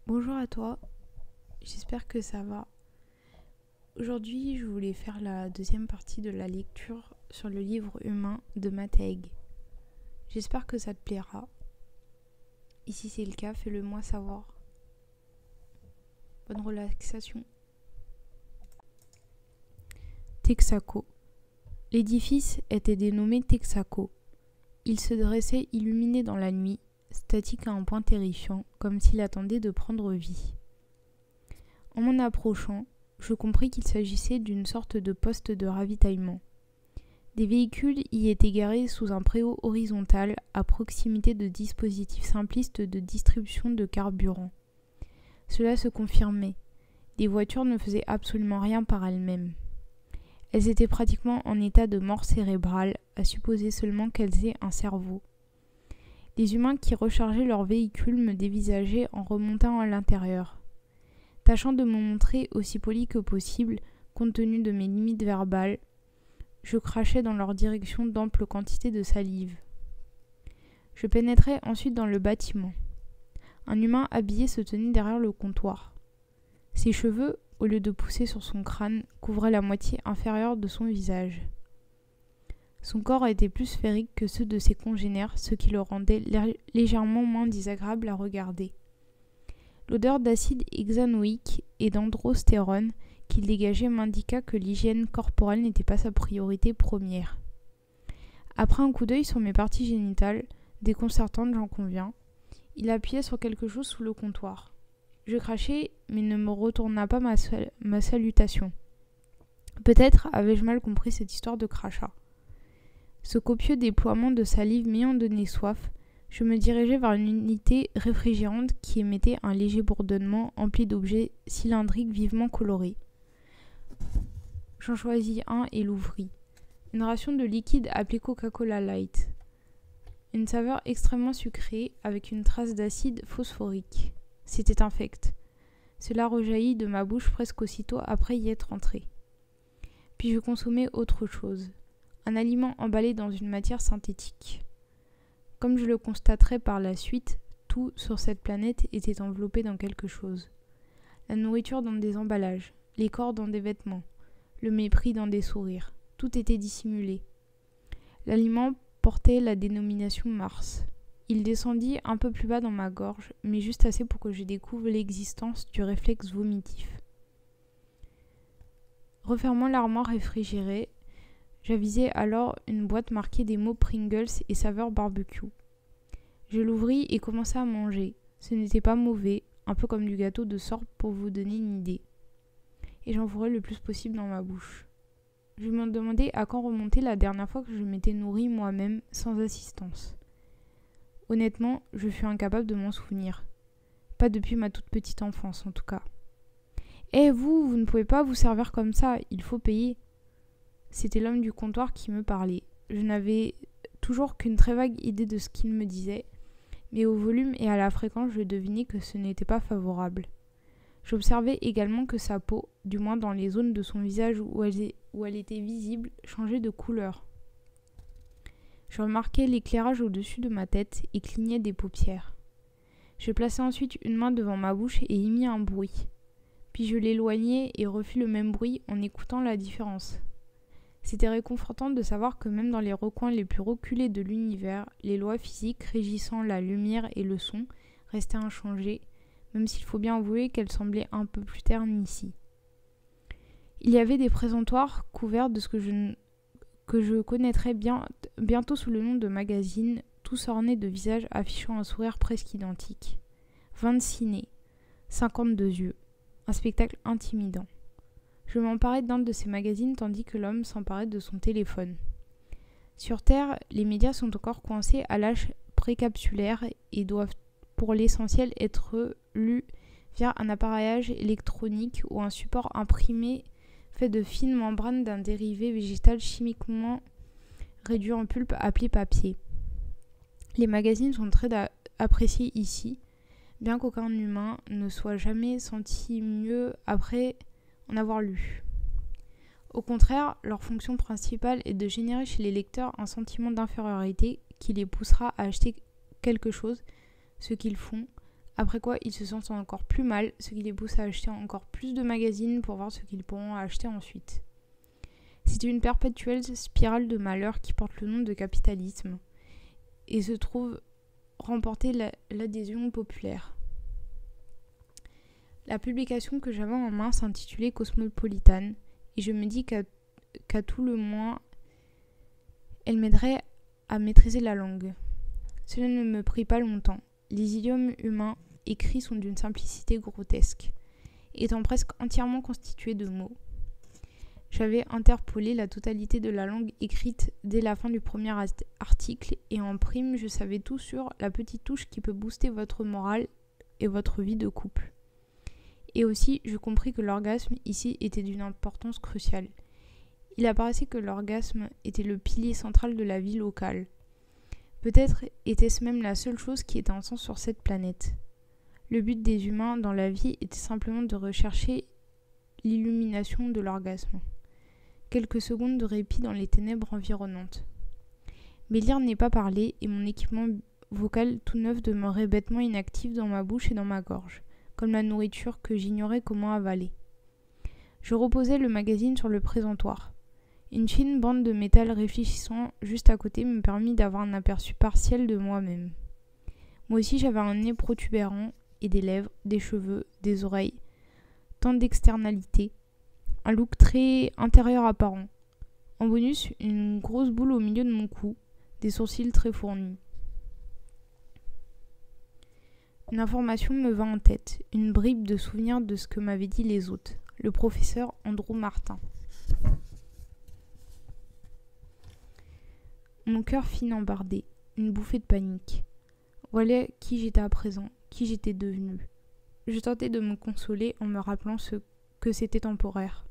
Bonjour à toi, j'espère que ça va. Aujourd'hui, je voulais faire la deuxième partie de la lecture sur le livre humain de Matt Haig. J'espère que ça te plaira. Et si c'est le cas, fais-le moi savoir. Bonne relaxation. Texaco. L'édifice était dénommé Texaco. Il se dressait illuminé dans la nuit, statique à un point terrifiant, comme s'il attendait de prendre vie. En m'en approchant, je compris qu'il s'agissait d'une sorte de poste de ravitaillement. Des véhicules y étaient garés sous un préau horizontal à proximité de dispositifs simplistes de distribution de carburant. Cela se confirmait. Les voitures ne faisaient absolument rien par elles-mêmes. Elles étaient pratiquement en état de mort cérébrale, à supposer seulement qu'elles aient un cerveau. Les humains qui rechargeaient leurs véhicules me dévisageaient en remontant à l'intérieur. Tâchant de me montrer aussi poli que possible, compte tenu de mes limites verbales, je crachais dans leur direction d'amples quantités de salive. Je pénétrai ensuite dans le bâtiment. Un humain habillé se tenait derrière le comptoir. Ses cheveux, au lieu de pousser sur son crâne, couvraient la moitié inférieure de son visage. Son corps était plus sphérique que ceux de ses congénères, ce qui le rendait légèrement moins désagréable à regarder. L'odeur d'acide hexanoïque et d'androstérone qu'il dégageait m'indiqua que l'hygiène corporelle n'était pas sa priorité première. Après un coup d'œil sur mes parties génitales, déconcertantes j'en conviens, il appuyait sur quelque chose sous le comptoir. Je crachai, mais ne me retourna pas ma salutation. Peut-être avais-je mal compris cette histoire de crachat. Ce copieux déploiement de salive m'ayant donné soif, je me dirigeai vers une unité réfrigérante qui émettait un léger bourdonnement empli d'objets cylindriques vivement colorés. J'en choisis un et l'ouvris. Une ration de liquide appelé Coca-Cola Light. Une saveur extrêmement sucrée avec une trace d'acide phosphorique. C'était infect. Cela rejaillit de ma bouche presque aussitôt après y être entré. Puis je consommai autre chose. Un aliment emballé dans une matière synthétique. Comme je le constaterai par la suite, tout sur cette planète était enveloppé dans quelque chose. La nourriture dans des emballages, les corps dans des vêtements, le mépris dans des sourires. Tout était dissimulé. L'aliment portait la dénomination Mars. Il descendit un peu plus bas dans ma gorge, mais juste assez pour que je découvre l'existence du réflexe vomitif. Refermant l'armoire réfrigérée, j'avisai alors une boîte marquée des mots Pringles et saveur barbecue. Je l'ouvris et commença à manger. Ce n'était pas mauvais, un peu comme du gâteau de sorbe pour vous donner une idée. Et j'en fourrai le plus possible dans ma bouche. Je me demandais à quand remontait la dernière fois que je m'étais nourrie moi-même sans assistance. Honnêtement, je fus incapable de m'en souvenir. Pas depuis ma toute petite enfance en tout cas. Vous ne pouvez pas vous servir comme ça, il faut payer. C'était l'homme du comptoir qui me parlait. Je n'avais toujours qu'une très vague idée de ce qu'il me disait, mais au volume et à la fréquence, je devinais que ce n'était pas favorable. J'observais également que sa peau, du moins dans les zones de son visage où elle était visible, changeait de couleur. Je remarquais l'éclairage au-dessus de ma tête et clignais des paupières. Je plaçai ensuite une main devant ma bouche et émis un bruit. Puis je l'éloignai et refis le même bruit en écoutant la différence. C'était réconfortant de savoir que même dans les recoins les plus reculés de l'univers, les lois physiques régissant la lumière et le son restaient inchangées, même s'il faut bien avouer qu'elles semblaient un peu plus ternes ici. Il y avait des présentoirs couverts de ce que je connaîtrais bientôt sous le nom de magazines, tous ornés de visages affichant un sourire presque identique. 26 nez, 52 yeux, un spectacle intimidant. Je m'emparais d'un de ces magazines tandis que l'homme s'emparait de son téléphone. Sur Terre, les médias sont encore coincés à l'âge précapsulaire et doivent pour l'essentiel être lus via un appareillage électronique ou un support imprimé fait de fines membranes d'un dérivé végétal chimiquement réduit en pulpe appelé papier. Les magazines sont très appréciés ici, bien qu'aucun humain ne soit jamais senti mieux après en avoir lu. Au contraire, leur fonction principale est de générer chez les lecteurs un sentiment d'infériorité qui les poussera à acheter quelque chose, ce qu'ils font, Après quoi, ils se sentent encore plus mal, ce qui les pousse à acheter encore plus de magazines pour voir ce qu'ils pourront acheter ensuite. C'est une perpétuelle spirale de malheur qui porte le nom de capitalisme et se trouve remporter l'adhésion populaire. La publication que j'avais en main s'intitulait Cosmopolitan et je me dis qu'à tout le moins, elle m'aiderait à maîtriser la langue. Cela ne me prit pas longtemps. Les idiomes humains écrits sont d'une simplicité grotesque, étant presque entièrement constitués de mots. J'avais interpolé la totalité de la langue écrite dès la fin du premier article et en prime, je savais tout sur la petite touche qui peut booster votre morale et votre vie de couple. Et aussi, je compris que l'orgasme ici était d'une importance cruciale. Il apparaissait que l'orgasme était le pilier central de la vie locale. Peut-être était-ce même la seule chose qui était en sens sur cette planète. Le but des humains dans la vie était simplement de rechercher l'illumination de l'orgasme. Quelques secondes de répit dans les ténèbres environnantes. Mais lire n'est pas parler et mon équipement vocal tout neuf demeurait bêtement inactif dans ma bouche et dans ma gorge, comme la nourriture que j'ignorais comment avaler. Je reposais le magazine sur le présentoir. Une fine bande de métal réfléchissant juste à côté me permit d'avoir un aperçu partiel de moi-même. Moi aussi j'avais un nez protubérant et des lèvres, des cheveux, des oreilles, tant d'externalités, un look très intérieur apparent. En bonus, une grosse boule au milieu de mon cou, des sourcils très fournis. Une information me vint en tête, une bribe de souvenir de ce que m'avaient dit les autres, le professeur Andrew Martin. Mon cœur fit embarder, une bouffée de panique. Voilà qui j'étais à présent, qui j'étais devenue. Je tentais de me consoler en me rappelant que c'était temporaire.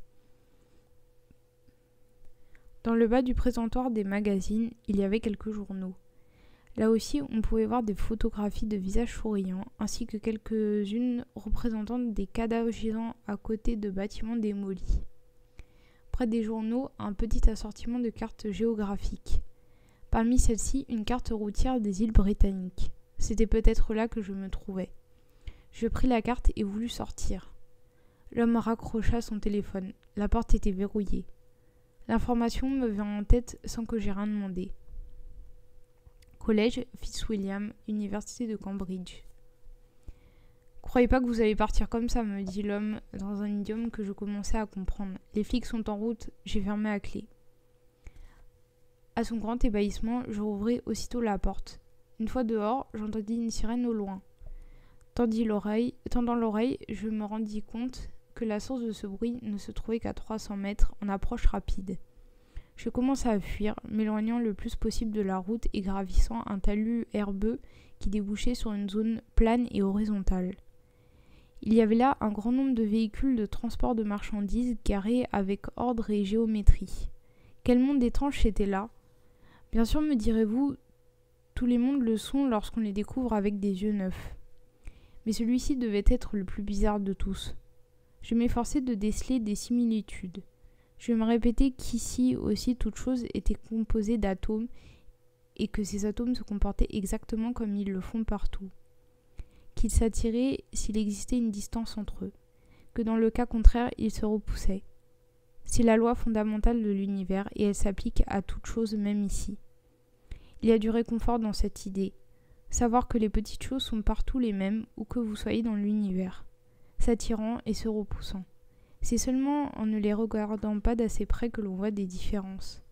Dans le bas du présentoir des magazines, il y avait quelques journaux. Là aussi, on pouvait voir des photographies de visages souriants, ainsi que quelques-unes représentant des cadavres gisant à côté de bâtiments démolis. Près des journaux, un petit assortiment de cartes géographiques. Parmi celles-ci, une carte routière des îles britanniques. C'était peut-être là que je me trouvais. Je pris la carte et voulus sortir. L'homme raccrocha son téléphone. La porte était verrouillée. L'information me vint en tête sans que j'aie rien demandé. Collège Fitzwilliam, Université de Cambridge. Croyez pas que vous allez partir comme ça, me dit l'homme dans un idiome que je commençais à comprendre. Les flics sont en route, j'ai fermé à clé. À son grand ébahissement, je rouvris aussitôt la porte. Une fois dehors, j'entendis une sirène au loin. Tendant l'oreille, je me rendis compte que la source de ce bruit ne se trouvait qu'à 300 mètres en approche rapide. Je commençai à fuir, m'éloignant le plus possible de la route et gravissant un talus herbeux qui débouchait sur une zone plane et horizontale. Il y avait là un grand nombre de véhicules de transport de marchandises garés avec ordre et géométrie. Quel monde étrange c'était là! Bien sûr, me direz-vous, tous les mondes le sont lorsqu'on les découvre avec des yeux neufs. Mais celui-ci devait être le plus bizarre de tous. Je m'efforçais de déceler des similitudes. Je me répétais qu'ici aussi toute chose était composée d'atomes et que ces atomes se comportaient exactement comme ils le font partout. Qu'ils s'attiraient s'il existait une distance entre eux, que dans le cas contraire ils se repoussaient. C'est la loi fondamentale de l'univers et elle s'applique à toute chose même ici. Il y a du réconfort dans cette idée, savoir que les petites choses sont partout les mêmes où que vous soyez dans l'univers, s'attirant et se repoussant. C'est seulement en ne les regardant pas d'assez près que l'on voit des différences.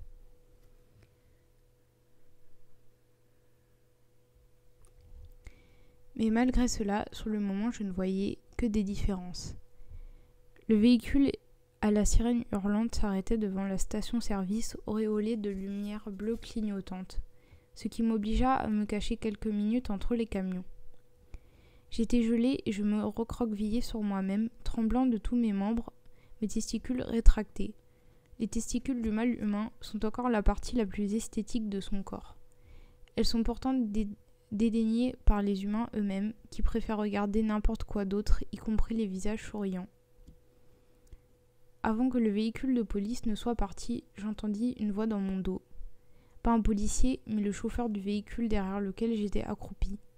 Mais malgré cela, sur le moment, je ne voyais que des différences. Le véhicule à la sirène hurlante s'arrêtait devant la station-service auréolée de lumière bleue clignotante, ce qui m'obligea à me cacher quelques minutes entre les camions. J'étais gelée et je me recroquevillais sur moi-même, tremblant de tous mes membres, mes testicules rétractés. Les testicules du mâle humain sont encore la partie la plus esthétique de son corps. Elles sont pourtant dédaignées par les humains eux-mêmes, qui préfèrent regarder n'importe quoi d'autre, y compris les visages souriants. Avant que le véhicule de police ne soit parti, j'entendis une voix dans mon dos. Pas un policier, mais le chauffeur du véhicule derrière lequel j'étais accroupie.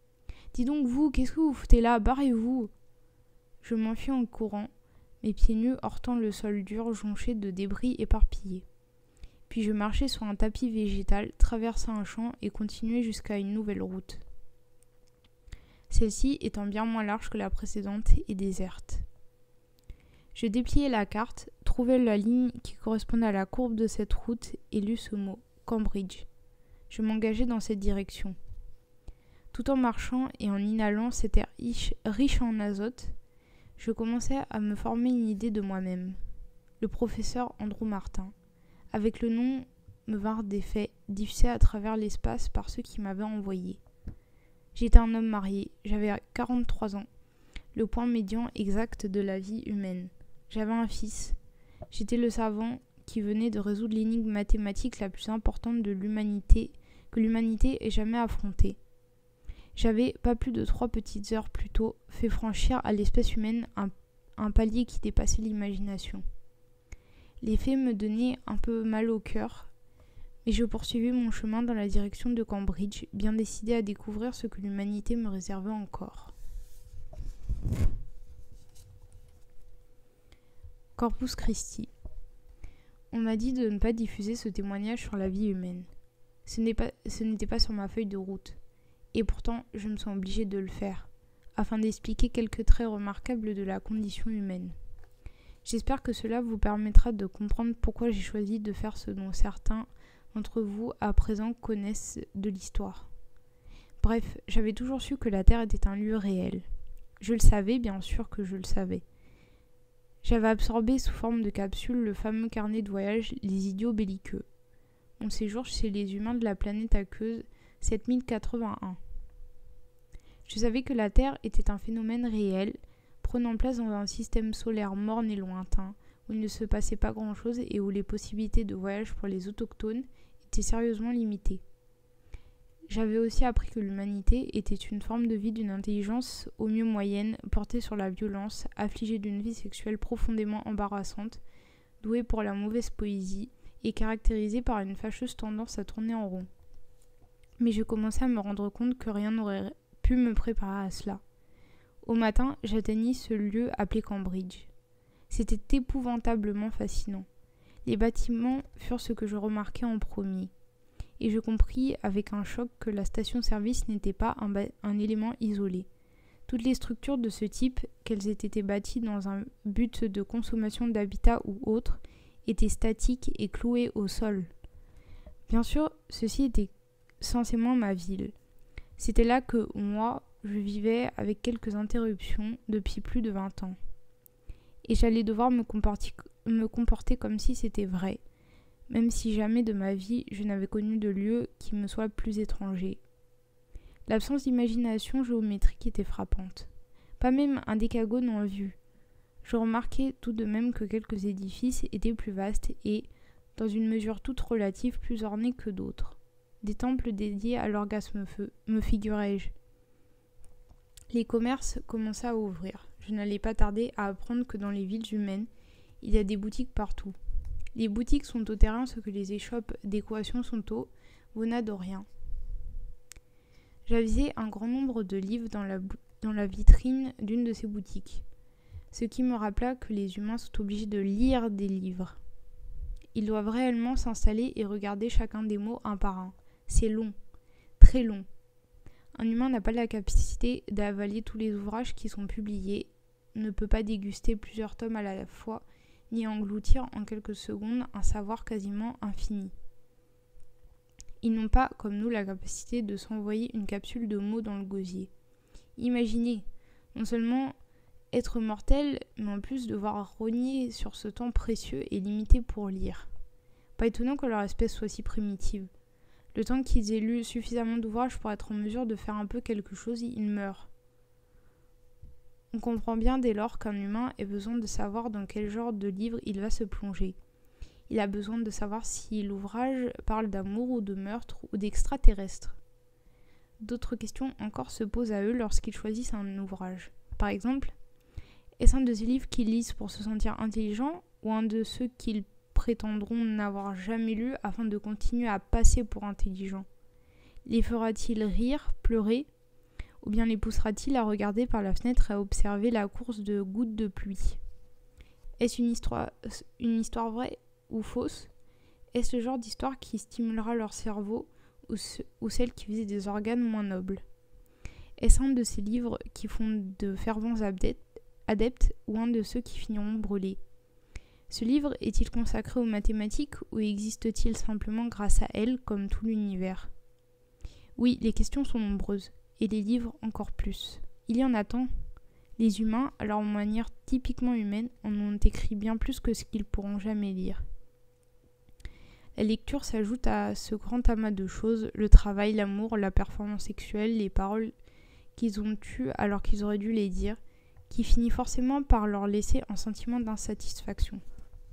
Dis donc vous, qu'est-ce que vous foutez là? Barrez-vous !» Je m'enfuis en courant, mes pieds nus heurtant le sol dur jonché de débris éparpillés. Puis je marchai sur un tapis végétal, traversai un champ et continuai jusqu'à une nouvelle route. Celle-ci étant bien moins large que la précédente et déserte. Je dépliai la carte, trouvai la ligne qui correspondait à la courbe de cette route et lus ce mot, Cambridge. Je m'engageai dans cette direction. Tout en marchant et en inhalant cet air riche en azote, je commençais à me former une idée de moi-même. Le professeur Andrew Martin. Avec le nom me vinrent des faits diffusés à travers l'espace par ceux qui m'avaient envoyé. J'étais un homme marié, j'avais 43 ans, le point médian exact de la vie humaine. J'avais un fils. J'étais le savant qui venait de résoudre l'énigme mathématique la plus importante de l'humanité que l'humanité ait jamais affrontée. J'avais, pas plus de 3 petites heures plus tôt, fait franchir à l'espèce humaine un palier qui dépassait l'imagination. Les faits me donnaient un peu mal au cœur, mais je poursuivis mon chemin dans la direction de Cambridge, bien décidé à découvrir ce que l'humanité me réservait encore. Corpus Christi. On m'a dit de ne pas diffuser ce témoignage sur la vie humaine. Ce n'était pas sur ma feuille de route. Et pourtant, je me sens obligée de le faire, afin d'expliquer quelques traits remarquables de la condition humaine. J'espère que cela vous permettra de comprendre pourquoi j'ai choisi de faire ce dont certains d'entre vous à présent connaissent de l'histoire. Bref, j'avais toujours su que la Terre était un lieu réel. Je le savais, bien sûr que je le savais. J'avais absorbé sous forme de capsule le fameux carnet de voyage Les Idiots belliqueux. Mon séjour chez les humains de la planète aqueuse 7081. Je savais que la Terre était un phénomène réel, prenant place dans un système solaire morne et lointain, où il ne se passait pas grand-chose et où les possibilités de voyage pour les autochtones étaient sérieusement limitées. J'avais aussi appris que l'humanité était une forme de vie d'une intelligence au mieux moyenne, portée sur la violence, affligée d'une vie sexuelle profondément embarrassante, douée pour la mauvaise poésie et caractérisée par une fâcheuse tendance à tourner en rond. Mais je commençais à me rendre compte que rien n'aurait pu me préparer à cela. Au matin, j'atteignis ce lieu appelé Cambridge. C'était épouvantablement fascinant. Les bâtiments furent ce que je remarquai en premier. Et je compris avec un choc que la station-service n'était pas un élément isolé. Toutes les structures de ce type, qu'elles aient été bâties dans un but de consommation d'habitat ou autre, étaient statiques et clouées au sol. Bien sûr, ceci était censément ma ville. C'était là que moi, je vivais avec quelques interruptions depuis plus de 20 ans. Et j'allais devoir me comporter comme si c'était vrai, même si jamais de ma vie je n'avais connu de lieu qui me soit plus étranger. L'absence d'imagination géométrique était frappante. Pas même un décagone en vue. Je remarquai tout de même que quelques édifices étaient plus vastes et, dans une mesure toute relative, plus ornés que d'autres. Des temples dédiés à l'orgasme feu, me figurais-je. Les commerces commençaient à ouvrir. Je n'allais pas tarder à apprendre que dans les villes humaines, il y a des boutiques partout. Les boutiques sont au terrain ce que les échoppes d'équation sont au Vonadorien. J'avisai un grand nombre de livres dans la vitrine d'une de ces boutiques, ce qui me rappela que les humains sont obligés de lire des livres. Ils doivent réellement s'installer et regarder chacun des mots un par un. C'est long, très long. Un humain n'a pas la capacité d'avaler tous les ouvrages qui sont publiés, ne peut pas déguster plusieurs tomes à la fois, ni engloutir en quelques secondes un savoir quasiment infini. Ils n'ont pas, comme nous, la capacité de s'envoyer une capsule de mots dans le gosier. Imaginez, non seulement être mortel, mais en plus devoir rogner sur ce temps précieux et limité pour lire. Pas étonnant que leur espèce soit si primitive. Le temps qu'ils aient lu suffisamment d'ouvrages pour être en mesure de faire un peu quelque chose, ils meurent. On comprend bien dès lors qu'un humain ait besoin de savoir dans quel genre de livre il va se plonger. Il a besoin de savoir si l'ouvrage parle d'amour ou de meurtre ou d'extraterrestres. D'autres questions encore se posent à eux lorsqu'ils choisissent un ouvrage. Par exemple, est-ce un de ces livres qu'ils lisent pour se sentir intelligents ou un de ceux qu'ils prétendront n'avoir jamais lu afin de continuer à passer pour intelligents? Les fera-t-il rire, pleurer Ou bien les poussera-t-il à regarder par la fenêtre et à observer la course de gouttes de pluie? Est-ce une histoire vraie ou fausse? Est-ce le genre d'histoire qui stimulera leur cerveau ou celle qui visait des organes moins nobles? Est-ce un de ces livres qui font de fervents adeptes ou un de ceux qui finiront brûlés? Ce livre est-il consacré aux mathématiques ou existe-t-il simplement grâce à elles comme tout l'univers? Oui, les questions sont nombreuses, et les livres encore plus. Il y en a tant. Les humains, à leur manière typiquement humaine, en ont écrit bien plus que ce qu'ils pourront jamais lire. La lecture s'ajoute à ce grand amas de choses, le travail, l'amour, la performance sexuelle, les paroles qu'ils ont eues alors qu'ils auraient dû les dire, qui finit forcément par leur laisser un sentiment d'insatisfaction.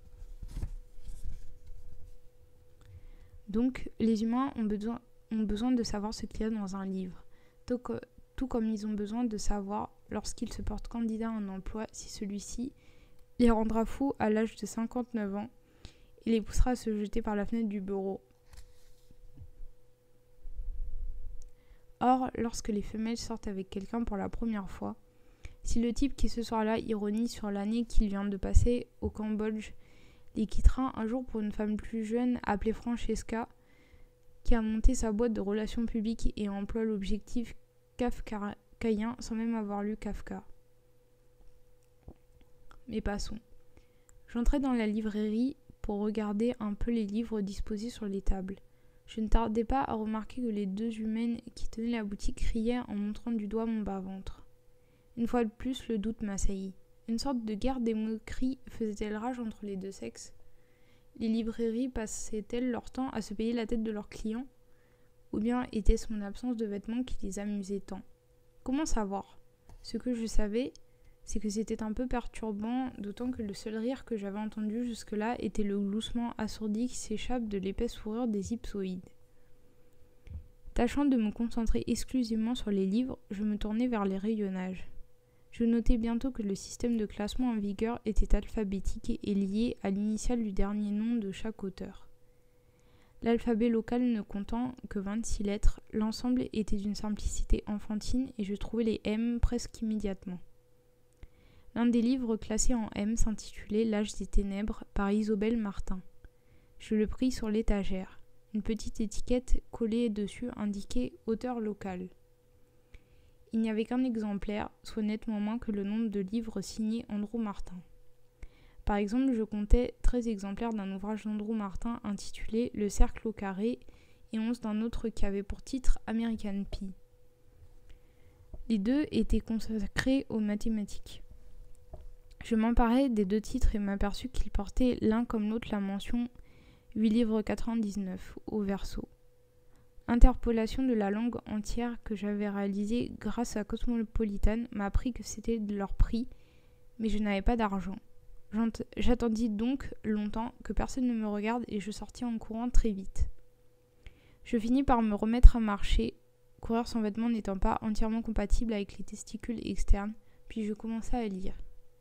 Donc, les humains ont besoin de savoir ce qu'il y a dans un livre, tout comme ils ont besoin de savoir, lorsqu'ils se portent candidats à un emploi, si celui-ci les rendra fous à l'âge de 59 ans et les poussera à se jeter par la fenêtre du bureau. Or, lorsque les femelles sortent avec quelqu'un pour la première fois, si le type qui ce soir-là ironise sur l'année qu'il vient de passer au Cambodge les quittera un jour pour une femme plus jeune appelée Francesca, qui a monté sa boîte de relations publiques et emploie l'objectif kafkaïen sans même avoir lu Kafka. Mais passons. J'entrais dans la librairie pour regarder un peu les livres disposés sur les tables. Je ne tardais pas à remarquer que les deux humaines qui tenaient la boutique criaient en montrant du doigt mon bas-ventre. Une fois de plus, le doute m'assaillit. Une sorte de guerre des moqueries faisait-elle rage entre les deux sexes? Les librairies passaient-elles leur temps à se payer la tête de leurs clients? Ou bien était-ce mon absence de vêtements qui les amusait tant? Comment savoir? Ce que je savais, c'est que c'était un peu perturbant, d'autant que le seul rire que j'avais entendu jusque-là était le gloussement assourdi qui s'échappe de l'épaisse fourrure des ipsoïdes. Tâchant de me concentrer exclusivement sur les livres, je me tournais vers les rayonnages. Je notai bientôt que le système de classement en vigueur était alphabétique et lié à l'initiale du dernier nom de chaque auteur. L'alphabet local ne comptant que 26 lettres, l'ensemble était d'une simplicité enfantine et je trouvais les M presque immédiatement. L'un des livres classés en M s'intitulait L'âge des ténèbres par Isobel Martin. Je le pris sur l'étagère. Une petite étiquette collée dessus indiquait auteur local. Il n'y avait qu'un exemplaire, soit nettement moins que le nombre de livres signés Andrew Martin. Par exemple, je comptais 13 exemplaires d'un ouvrage d'Andrew Martin intitulé Le cercle au carré et 11 d'un autre qui avait pour titre American Pie. Les deux étaient consacrés aux mathématiques. Je m'emparai des deux titres et m'aperçus qu'ils portaient l'un comme l'autre la mention 8 livres 99 au verso. Interpolation de la langue entière que j'avais réalisée grâce à Cosmopolitan m'a appris que c'était de leur prix, mais je n'avais pas d'argent. J'attendis donc longtemps que personne ne me regarde et je sortis en courant très vite. Je finis par me remettre à marcher, courir sans vêtements n'étant pas entièrement compatible avec les testicules externes, puis je commençai à lire.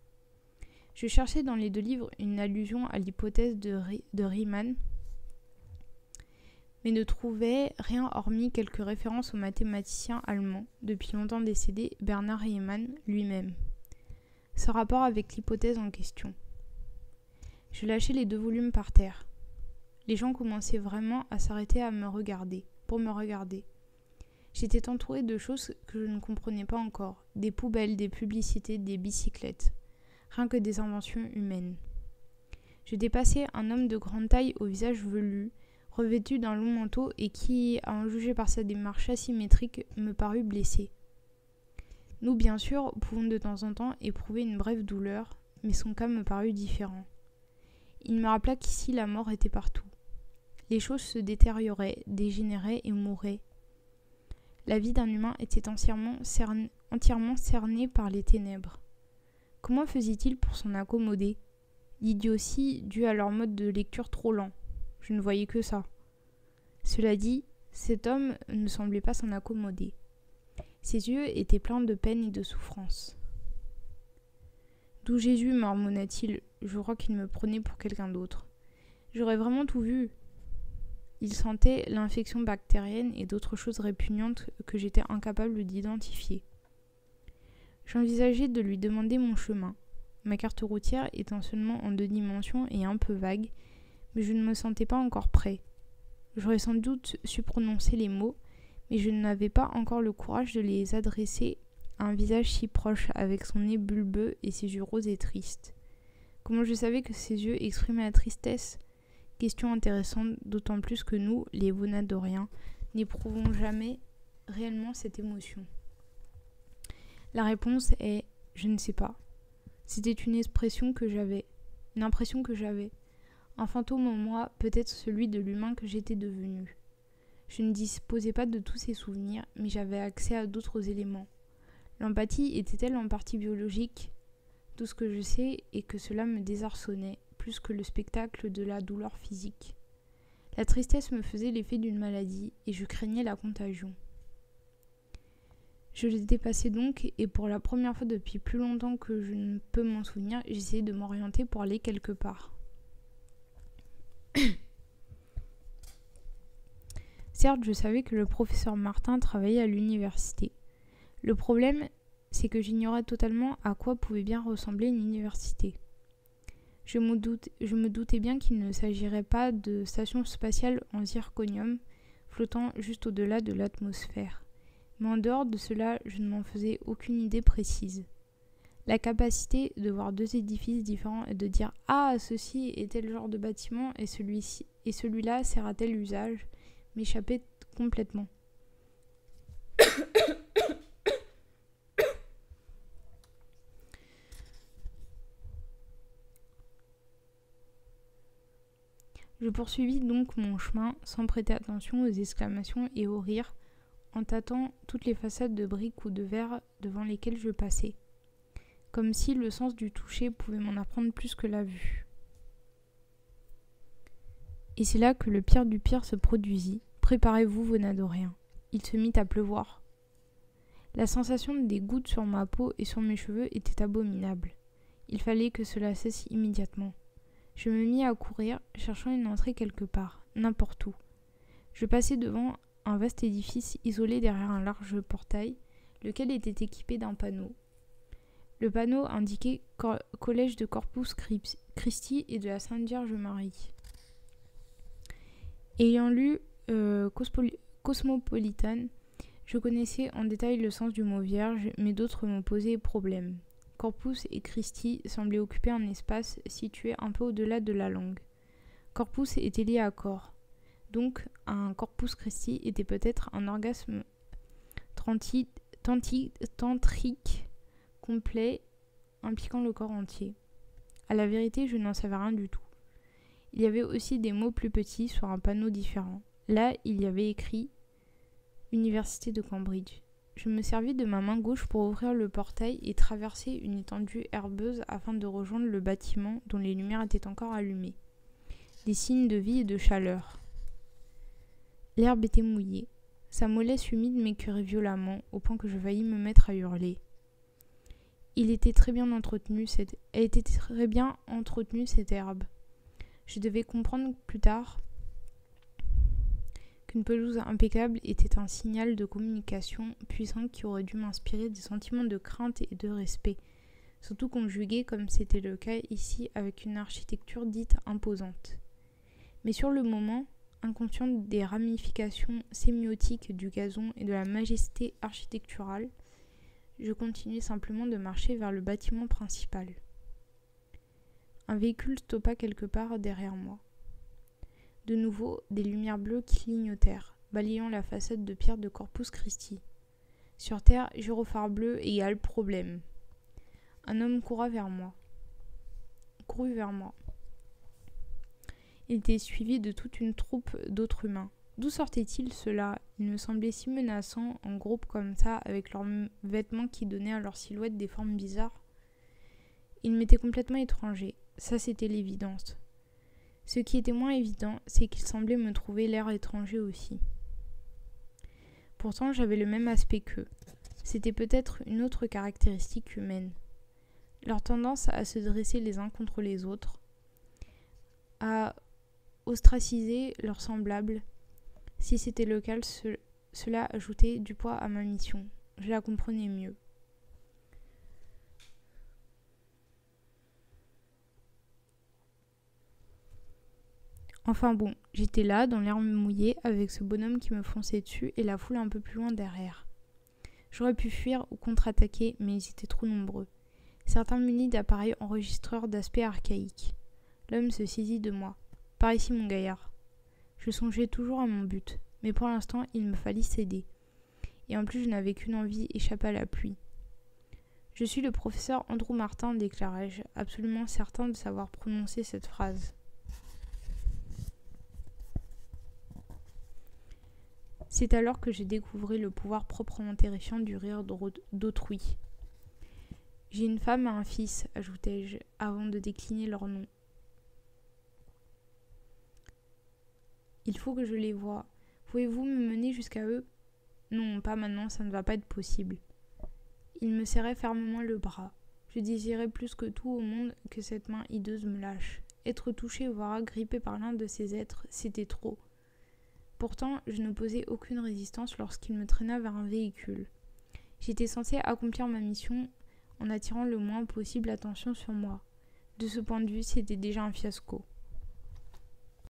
Je cherchais dans les deux livres une allusion à l'hypothèse de Riemann, mais ne trouvais rien hormis quelques références au mathématicien allemand, depuis longtemps décédé, Bernard Riemann lui-même. Ce rapport avec l'hypothèse en question. Je lâchai les deux volumes par terre. Les gens commençaient vraiment à s'arrêter pour me regarder. J'étais entourée de choses que je ne comprenais pas encore, des poubelles, des publicités, des bicyclettes. Rien que des inventions humaines. Je dépassais un homme de grande taille au visage velu, revêtu d'un long manteau et qui, à en juger par sa démarche asymétrique, me parut blessé. Nous, bien sûr, pouvons de temps en temps éprouver une brève douleur, mais son cas me parut différent. Il me rappela qu'ici la mort était partout. Les choses se détérioraient, dégénéraient et mouraient. La vie d'un humain était entièrement cernée par les ténèbres. Comment faisait-il pour s'en accommoder? L'idiotie due à leur mode de lecture trop lent. Je ne voyais que ça. Cela dit, cet homme ne semblait pas s'en accommoder. Ses yeux étaient pleins de peine et de souffrance. D'où Jésus, marmonna-t-il. Je crois qu'il me prenait pour quelqu'un d'autre. J'aurais vraiment tout vu. Il sentait l'infection bactérienne et d'autres choses répugnantes que j'étais incapable d'identifier. J'envisageais de lui demander mon chemin, ma carte routière étant seulement en 2 dimensions et un peu vague, mais je ne me sentais pas encore prêt. J'aurais sans doute su prononcer les mots, mais je n'avais pas encore le courage de les adresser à un visage si proche, avec son nez bulbeux et ses yeux roses et tristes. Comment je savais que ses yeux exprimaient la tristesse ? Question intéressante, d'autant plus que nous, les Vonadoriens, n'éprouvons jamais réellement cette émotion. La réponse est « je ne sais pas ». C'était une impression que j'avais. Un fantôme en moi, peut-être celui de l'humain que j'étais devenu. Je ne disposais pas de tous ces souvenirs, mais j'avais accès à d'autres éléments. L'empathie était-elle en partie biologique ? Tout ce que je sais est que cela me désarçonnait, plus que le spectacle de la douleur physique. La tristesse me faisait l'effet d'une maladie, et je craignais la contagion. Je le dépassais donc, et pour la première fois depuis plus longtemps que je ne peux m'en souvenir, j'essayais de m'orienter pour aller quelque part. Certes, je savais que le professeur Martin travaillait à l'université. Le problème, c'est que j'ignorais totalement à quoi pouvait bien ressembler une université. Je me doutais bien qu'il ne s'agirait pas de station spatiale en zirconium, flottant juste au-delà de l'atmosphère. Mais en dehors de cela, je ne m'en faisais aucune idée précise. La capacité de voir 2 édifices différents et de dire « Ah, ceci est tel genre de bâtiment et celui-là sert à tel usage » m'échappait complètement. Je poursuivis donc mon chemin sans prêter attention aux exclamations et aux rires, en tâtant toutes les façades de briques ou de verre devant lesquelles je passais, comme si le sens du toucher pouvait m'en apprendre plus que la vue. Et c'est là que le pire du pire se produisit. Préparez-vous, Vonadoriens. Il se mit à pleuvoir. La sensation des gouttes sur ma peau et sur mes cheveux était abominable. Il fallait que cela cesse immédiatement. Je me mis à courir, cherchant une entrée quelque part, n'importe où. Je passai devant un vaste édifice isolé derrière un large portail, lequel était équipé d'un panneau. Le panneau indiquait Collège de Corpus Christi et de la Sainte Vierge Marie. Ayant lu Cosmopolitan, je connaissais en détail le sens du mot vierge, mais d'autres me posaient problème. Corpus et Christi semblaient occuper un espace situé un peu au-delà de la langue. Corpus était lié à corps. Donc, un Corpus Christi était peut-être un orgasme tantrique complet impliquant le corps entier. À la vérité, je n'en savais rien du tout. Il y avait aussi des mots plus petits sur un panneau différent. Là, il y avait écrit « Université de Cambridge ». Je me servis de ma main gauche pour ouvrir le portail et traverser une étendue herbeuse afin de rejoindre le bâtiment dont les lumières étaient encore allumées. Des signes de vie et de chaleur. L'herbe était mouillée. Sa mollesse humide m'écœurait violemment, au point que je faillis me mettre à hurler. Elle était très bien entretenue, cette herbe. Je devais comprendre plus tard qu'une pelouse impeccable était un signal de communication puissant qui aurait dû m'inspirer des sentiments de crainte et de respect, surtout conjugués comme c'était le cas ici avec une architecture dite imposante. Mais sur le moment, inconsciente des ramifications sémiotiques du gazon et de la majesté architecturale, je continuais simplement de marcher vers le bâtiment principal. Un véhicule stoppa quelque part derrière moi. De nouveau, des lumières bleues clignotèrent, balayant la façade de pierre de Corpus Christi. Sur terre, gyrophare bleu égale problème. Un homme courut vers moi. Il était suivi de toute une troupe d'autres humains. D'où sortaient-ils ceux-là ? Ils me semblaient si menaçants, en groupe comme ça, avec leurs vêtements qui donnaient à leur silhouette des formes bizarres. Ils m'étaient complètement étrangers. Ça, c'était l'évidence. Ce qui était moins évident, c'est qu'ils semblaient me trouver l'air étranger aussi. Pourtant, j'avais le même aspect qu'eux. C'était peut-être une autre caractéristique humaine. Leur tendance à se dresser les uns contre les autres, à ostraciser leurs semblables. Si c'était le cas, cela ajoutait du poids à ma mission. Je la comprenais mieux. Enfin bon, j'étais là, dans l'herbe mouillée, avec ce bonhomme qui me fonçait dessus et la foule un peu plus loin derrière. J'aurais pu fuir ou contre-attaquer, mais ils étaient trop nombreux. Certains munis d'appareils enregistreurs d'aspect archaïque. L'homme se saisit de moi. « Par ici, mon gaillard. » Je songeais toujours à mon but, mais pour l'instant, il me fallut céder. Et en plus, je n'avais qu'une envie, échapper à la pluie. « Je suis le professeur Andrew Martin, déclarai-je, absolument certain de savoir prononcer cette phrase. C'est alors que j'ai découvert le pouvoir proprement terrifiant du rire d'autrui. « J'ai une femme et un fils, ajoutai-je, avant de décliner leur nom. Il faut que je les voie. Pouvez-vous me mener jusqu'à eux ? Non, pas maintenant, ça ne va pas être possible. Il me serrait fermement le bras. Je désirais plus que tout au monde que cette main hideuse me lâche. Être touché, voire agrippé par l'un de ces êtres, c'était trop. Pourtant, je n'opposais aucune résistance lorsqu'il me traîna vers un véhicule. J'étais censée accomplir ma mission en attirant le moins possible l'attention sur moi. De ce point de vue, c'était déjà un fiasco.